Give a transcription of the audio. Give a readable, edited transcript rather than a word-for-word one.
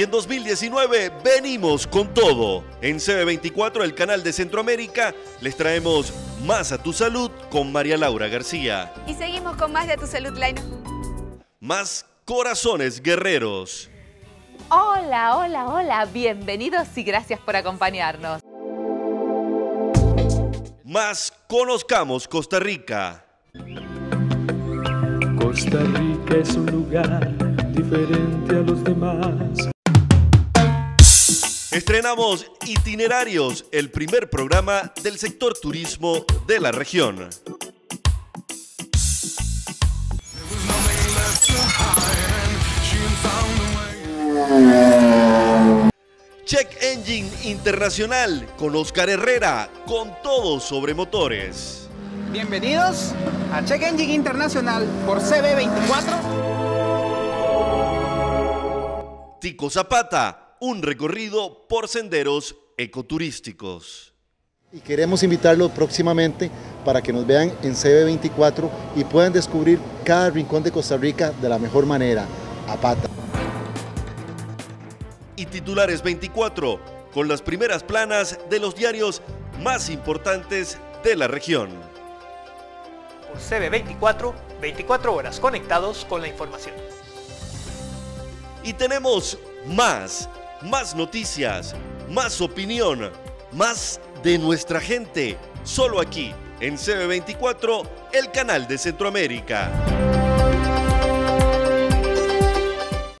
Y en 2019 venimos con todo. En CB24, el canal de Centroamérica, les traemos Más a tu Salud con María Laura García. Y seguimos con más de A tu Salud, Laino. Más corazones guerreros. Hola, hola, hola. Bienvenidos y gracias por acompañarnos. Más conozcamos Costa Rica. Costa Rica es un lugar diferente a los demás. Estrenamos Itinerarios, el primer programa del sector turismo de la región. Check Engine Internacional con Oscar Herrera, con todo sobre motores. Bienvenidos a Check Engine Internacional por CB24. Tico Zapata, un recorrido por senderos ecoturísticos. Y queremos invitarlos próximamente para que nos vean en CB24 y puedan descubrir cada rincón de Costa Rica de la mejor manera, a pata. Y Titulares 24, con las primeras planas de los diarios más importantes de la región. Por CB24, 24 horas conectados con la información. Y tenemos más noticias, más opinión, más de nuestra gente, solo aquí en CB24, el canal de Centroamérica.